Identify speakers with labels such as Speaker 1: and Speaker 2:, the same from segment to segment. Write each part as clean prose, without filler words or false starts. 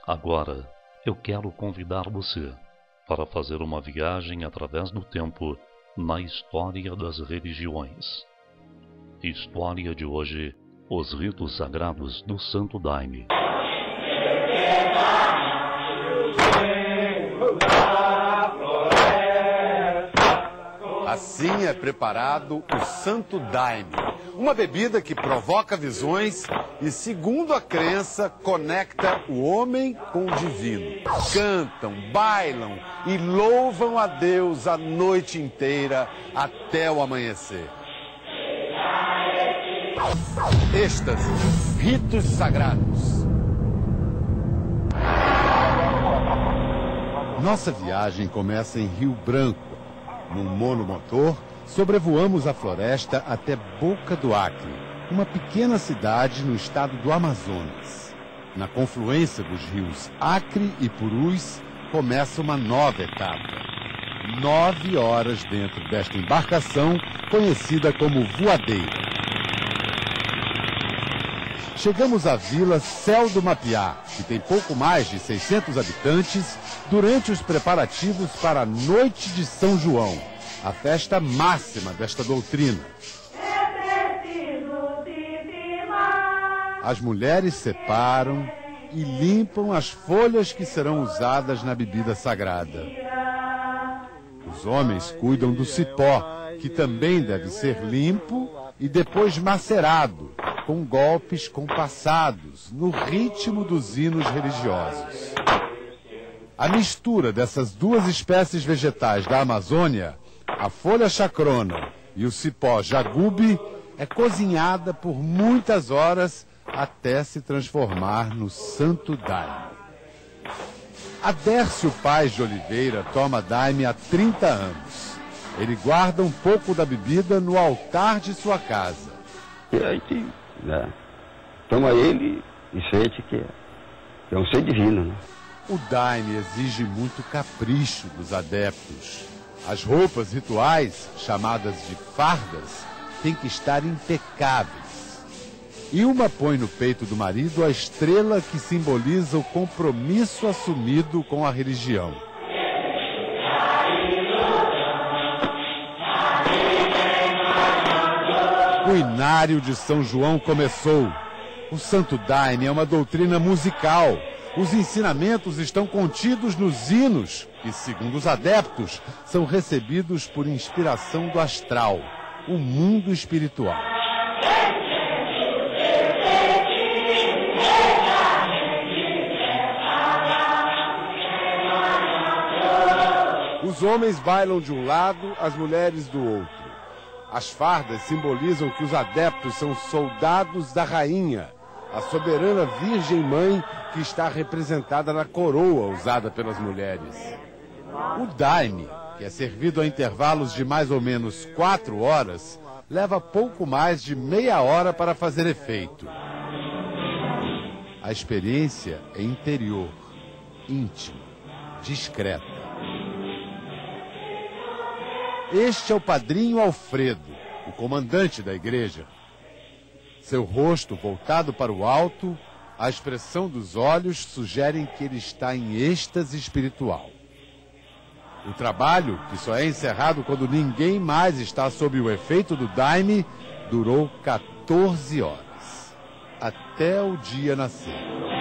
Speaker 1: Agora, eu quero convidar você para fazer uma viagem através do tempo na história das religiões. História de hoje, os ritos sagrados do Santo Daime.
Speaker 2: Assim é preparado o Santo Daime, uma bebida que provoca visões e, segundo a crença, conecta o homem com o divino. Cantam, bailam e louvam a Deus a noite inteira até o amanhecer. Êxtase, ritos sagrados. Nossa viagem começa em Rio Branco. Num monomotor, sobrevoamos a floresta até Boca do Acre, uma pequena cidade no estado do Amazonas. Na confluência dos rios Acre e Purus, começa uma nova etapa. 9 horas dentro desta embarcação, conhecida como voadeira. Chegamos à vila Céu do Mapiá, que tem pouco mais de 600 habitantes, durante os preparativos para a Noite de São João, a festa máxima desta doutrina. As mulheres separam e limpam as folhas que serão usadas na bebida sagrada. Os homens cuidam do cipó, que também deve ser limpo e depois macerado, com golpes compassados, no ritmo dos hinos religiosos. A mistura dessas duas espécies vegetais da Amazônia, a folha chacrona e o cipó jagube, é cozinhada por muitas horas até se transformar no Santo Daime. Adércio Paz de Oliveira toma daime há 30 anos. Ele guarda um pouco da bebida no altar de sua casa.
Speaker 3: E aí toma ele e sente que é um ser divino, né?
Speaker 2: O daime exige muito capricho dos adeptos. As roupas rituais, chamadas de fardas, têm que estar impecáveis. E uma põe no peito do marido a estrela que simboliza o compromisso assumido com a religião. O Inário de São João começou. O Santo Daime é uma doutrina musical. Os ensinamentos estão contidos nos hinos e, segundo os adeptos, são recebidos por inspiração do astral, o mundo espiritual. Os homens bailam de um lado, as mulheres do outro. As fardas simbolizam que os adeptos são soldados da rainha, a soberana Virgem Mãe, que está representada na coroa usada pelas mulheres. O daime, que é servido a intervalos de mais ou menos 4 horas, leva pouco mais de meia hora para fazer efeito. A experiência é interior, íntima, discreta. Este é o padrinho Alfredo, o comandante da igreja. Seu rosto voltado para o alto, a expressão dos olhos sugerem que ele está em êxtase espiritual. O trabalho, que só é encerrado quando ninguém mais está sob o efeito do daime, durou 14 horas, até o dia nascer.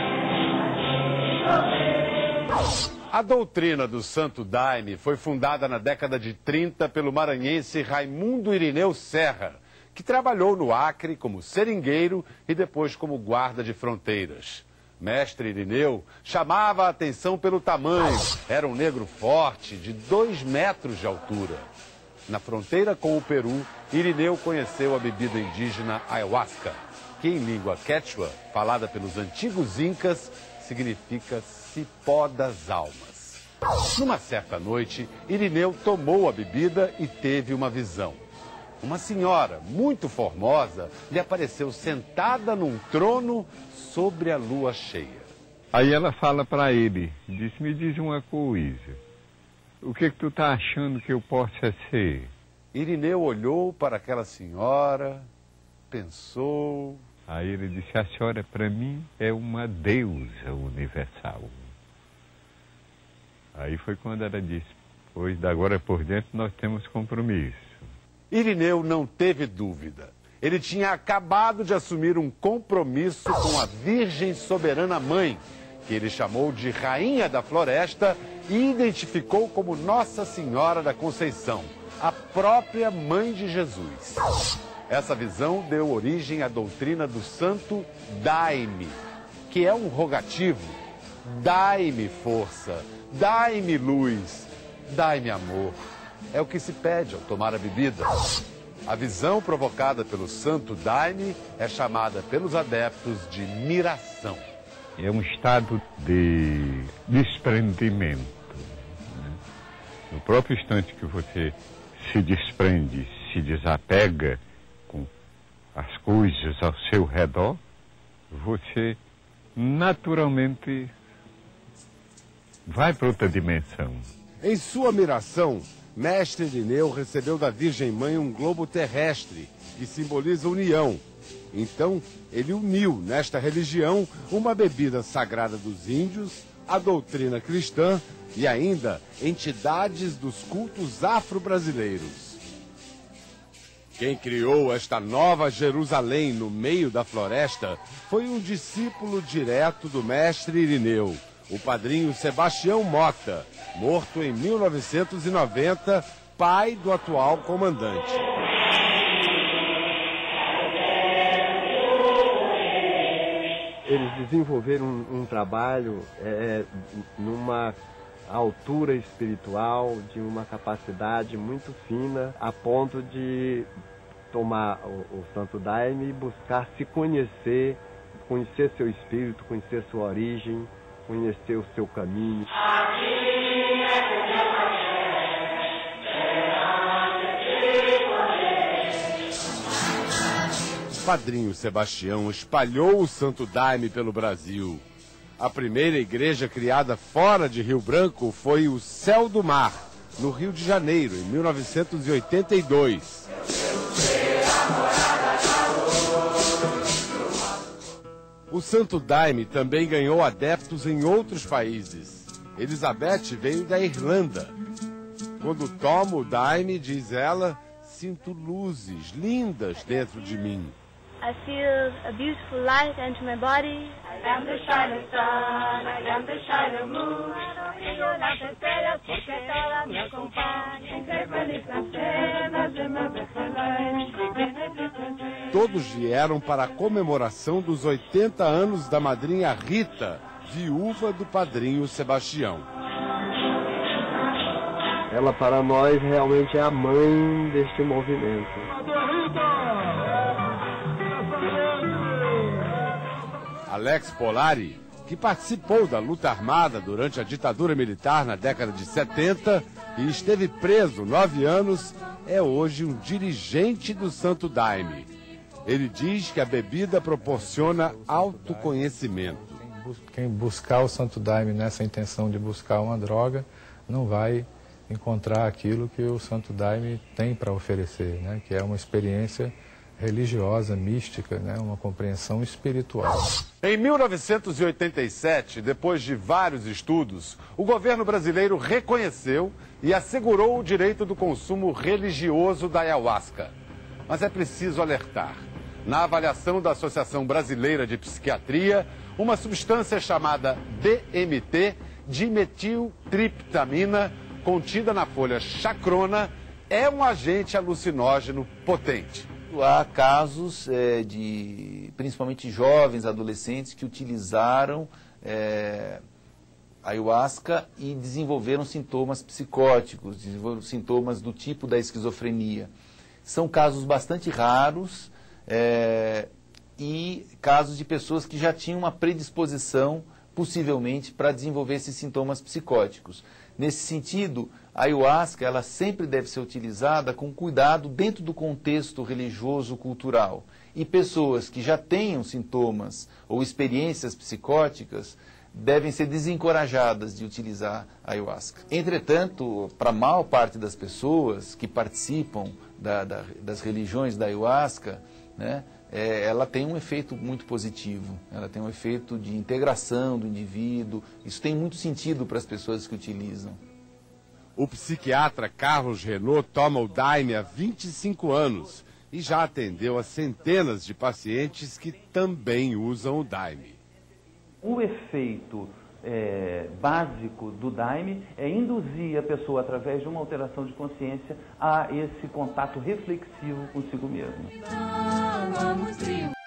Speaker 2: A doutrina do Santo Daime foi fundada na década de 30 pelo maranhense Raimundo Irineu Serra, que trabalhou no Acre como seringueiro e depois como guarda de fronteiras. Mestre Irineu chamava a atenção pelo tamanho. Era um negro forte, de 2 metros de altura. Na fronteira com o Peru, Irineu conheceu a bebida indígena ayahuasca, que em língua quechua, falada pelos antigos incas, significa cipó das almas. Numa certa noite, Irineu tomou a bebida e teve uma visão. Uma senhora muito formosa lhe apareceu sentada num trono sobre a lua cheia.
Speaker 4: Aí ela fala para ele, me diz uma coisa, o que tu tá achando que eu possa ser?
Speaker 2: Irineu olhou para aquela senhora, pensou.
Speaker 4: Aí ele disse, a senhora para mim é uma deusa universal. Aí foi quando ela disse, pois da agora por diante nós temos compromisso.
Speaker 2: Irineu não teve dúvida. Ele tinha acabado de assumir um compromisso com a Virgem Soberana Mãe, que ele chamou de Rainha da Floresta e identificou como Nossa Senhora da Conceição, a própria Mãe de Jesus. Essa visão deu origem à doutrina do Santo Daime, que é um rogativo. Dai-me força, dai-me luz, dai-me amor. É o que se pede ao tomar a bebida. A visão provocada pelo Santo Daime é chamada pelos adeptos de miração.
Speaker 4: É um estado de desprendimento. Né? No próprio instante que você se desprende, se desapega com as coisas ao seu redor, você naturalmente vai para outra dimensão.
Speaker 2: Em sua miração, Mestre Irineu recebeu da Virgem Mãe um globo terrestre, que simboliza união. Então, ele uniu nesta religião uma bebida sagrada dos índios, a doutrina cristã e ainda entidades dos cultos afro-brasileiros. Quem criou esta nova Jerusalém no meio da floresta foi um discípulo direto do Mestre Irineu, o padrinho Sebastião Mota, morto em 1990, pai do atual comandante.
Speaker 5: Eles desenvolveram um trabalho numa altura espiritual, de uma capacidade muito fina, a ponto de tomar o Santo Daime e buscar se conhecer, conhecer seu espírito, conhecer sua origem, conhecer o seu caminho.
Speaker 2: O padrinho Sebastião espalhou o Santo Daime pelo Brasil. A primeira igreja criada fora de Rio Branco foi o Céu do Mar, no Rio de Janeiro, em 1982. O Santo Daime também ganhou adeptos em outros países. Elizabeth veio da Irlanda. Quando tomo o Daime, diz ela, sinto luzes lindas dentro de mim.
Speaker 6: I feel a beautiful light enter my body. I am the shining sun, I am the shining moon. Brilho nas estrelas porque ela me acompanha. Entre belíssimas cenas de meu excelente.
Speaker 2: Todos vieram para a comemoração dos 80 anos da madrinha Rita, viúva do padrinho Sebastião.
Speaker 5: Ela para nós realmente é a mãe deste movimento.
Speaker 2: Alex Polari, que participou da luta armada durante a ditadura militar na década de 70 e esteve preso 9 anos, é hoje um dirigente do Santo Daime. Ele diz que a bebida proporciona autoconhecimento.
Speaker 7: Quem buscar o Santo Daime nessa intenção de buscar uma droga, não vai encontrar aquilo que o Santo Daime tem para oferecer, né? Que é uma experiência religiosa, mística, né? Uma compreensão espiritual.
Speaker 2: Em 1987, depois de vários estudos, o governo brasileiro reconheceu e assegurou o direito do consumo religioso da ayahuasca. Mas é preciso alertar. Na avaliação da Associação Brasileira de Psiquiatria, uma substância chamada DMT, dimetiltriptamina, contida na folha chacrona, é um agente alucinógeno potente.
Speaker 8: Há casos principalmente jovens, adolescentes, que utilizaram ayahuasca e desenvolveram sintomas psicóticos, desenvolveram sintomas do tipo da esquizofrenia. São casos bastante raros e casos de pessoas que já tinham uma predisposição, possivelmente, para desenvolver esses sintomas psicóticos. Nesse sentido, a ayahuasca ela sempre deve ser utilizada com cuidado dentro do contexto religioso cultural. E pessoas que já tenham sintomas ou experiências psicóticas devem ser desencorajadas de utilizar a ayahuasca. Entretanto, para a maior parte das pessoas que participam das religiões da ayahuasca, né, ela tem um efeito muito positivo, ela tem um efeito de integração do indivíduo, isso tem muito sentido para as pessoas que utilizam.
Speaker 2: O psiquiatra Carlos Renaud toma o Daime há 25 anos e já atendeu a centenas de pacientes que também usam o Daime.
Speaker 9: O efeito básico do Daime é induzir a pessoa, através de uma alteração de consciência, a esse contato reflexivo consigo mesmo.